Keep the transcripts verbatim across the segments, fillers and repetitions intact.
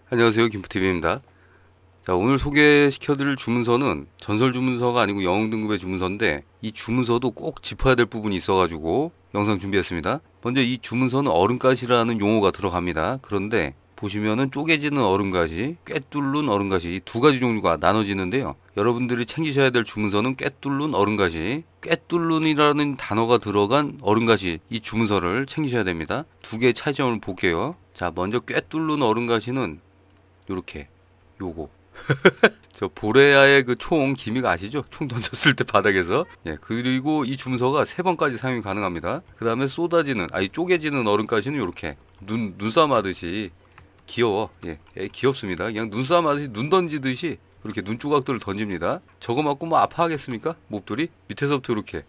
안녕하세요, 김프티비입니다. 자, 오늘 소개시켜드릴 주문서는 전설 주문서가 아니고 영웅 등급의 주문서인데, 이 주문서도 꼭 짚어야 될 부분이 있어가지고 영상 준비했습니다. 먼저 이 주문서는 얼음가시라는 용어가 들어갑니다. 그런데 보시면은 쪼개지는 얼음가시, 꿰뚫는 얼음가시, 이 두 가지 종류가 나눠지는데요. 여러분들이 챙기셔야 될 주문서는 꿰뚫는 얼음가시, 꿰뚫는이라는 단어가 들어간 얼음가시, 이 주문서를 챙기셔야 됩니다. 두 개의 차이점을 볼게요. 자, 먼저 꿰뚫는 얼음가시는 요렇게, 요거 저 보레아의 그 총 기믹 아시죠? 총 던졌을 때 바닥에서. 예, 그리고 이 주문서가 세 번까지 사용이 가능합니다. 그 다음에 쏟아지는, 아니 쪼개지는 얼음까지는 요렇게 눈 눈싸움 하듯이 귀여워. 예, 예, 귀엽습니다. 그냥 눈싸움 하듯이 눈 던지듯이 그렇게 눈 조각들을 던집니다. 저거 맞고 뭐 아파하겠습니까? 몹들이 밑에서부터 이렇게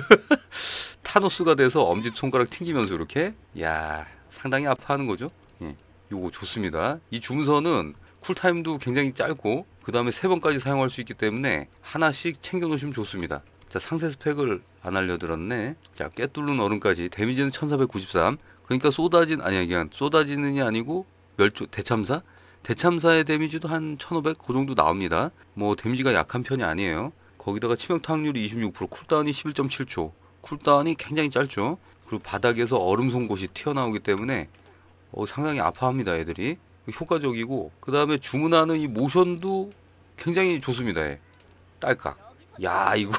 타노스가 돼서 엄지손가락 튕기면서 이렇게, 야, 상당히 아파하는 거죠. 예. 요거 좋습니다. 이 주문서는 쿨타임도 굉장히 짧고 그 다음에 세 번까지 사용할 수 있기 때문에 하나씩 챙겨 놓으시면 좋습니다. 자, 상세 스펙을 안 알려드렸네. 자, 꿰뚫는 얼음까지 데미지는 천사백구십삼. 그러니까 쏟아진, 아니야, 그냥 쏟아지는이 아니고 멸조 대참사? 대참사의 데미지도 한 천오백 그 정도 나옵니다. 뭐 데미지가 약한 편이 아니에요. 거기다가 치명타 확률이 이십육 퍼센트, 쿨다운이 십일 점 칠 초. 쿨다운이 굉장히 짧죠. 그리고 바닥에서 얼음 송곳이 튀어나오기 때문에 어, 상당히 아파합니다, 애들이. 효과적이고, 그 다음에 주문하는 이 모션도 굉장히 좋습니다. 예. 딸깍. 야, 이거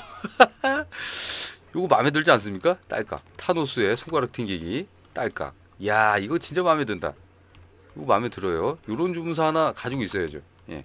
이거 마음에 들지 않습니까? 딸깍. 타노스의 손가락 튕기기 딸깍. 야, 이거 진짜 마음에 든다. 이거 마음에 들어요. 요런 주문서 하나 가지고 있어야죠. 예.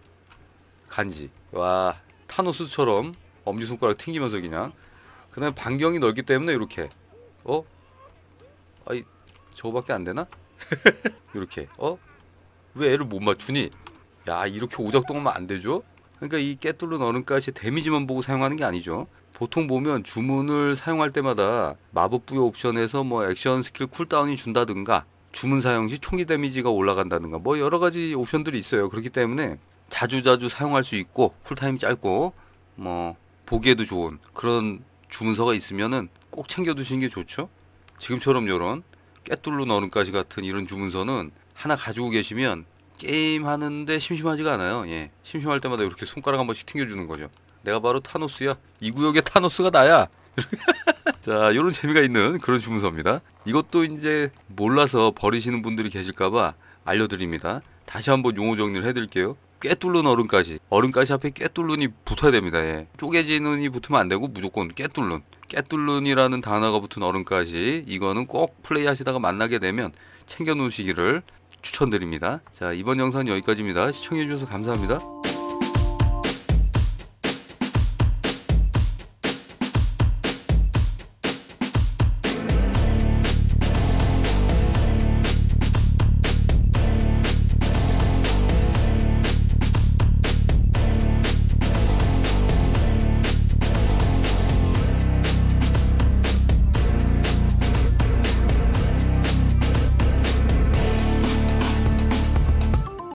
간지. 와, 타노스처럼 엄지손가락 튕기면서 그냥. 그 다음에 반경이 넓기 때문에 이렇게, 어? 아이, 저거밖에 안 되나? 이렇게, 어? 왜 애를 못 맞추니? 야, 이렇게 오작동하면 안 되죠? 그러니까 이 꿰뚫는 얼음가시 데미지만 보고 사용하는 게 아니죠. 보통 보면 주문을 사용할 때마다 마법 부여 옵션에서 뭐 액션 스킬 쿨다운이 준다든가, 주문 사용 시 총기 데미지가 올라간다든가, 뭐 여러 가지 옵션들이 있어요. 그렇기 때문에 자주자주 사용할 수 있고 쿨타임이 짧고 뭐 보기에도 좋은 그런 주문서가 있으면은 꼭 챙겨 두시는 게 좋죠. 지금처럼 요런 꿰뚫는 얼음가시 같은 이런 주문서는 하나 가지고 계시면 게임 하는데 심심하지가 않아요. 예. 심심할 때마다 이렇게 손가락 한 번씩 튕겨주는 거죠. 내가 바로 타노스야. 이 구역의 타노스가 나야. 자, 요런 재미가 있는 그런 주문서입니다. 이것도 이제 몰라서 버리시는 분들이 계실까봐 알려드립니다. 다시 한번 용어 정리를 해드릴게요. 꿰뚫는 얼음가시. 얼음가시 앞에 꿰뚫는이 붙어야 됩니다. 예. 쪼개지는이 붙으면 안 되고 무조건 꿰뚫는. 꿰뚫는이라는 단어가 붙은 얼음가시. 이거는 꼭 플레이 하시다가 만나게 되면 챙겨 놓으시기를 추천드립니다. 자, 이번 영상은 여기까지입니다. 시청해주셔서 감사합니다.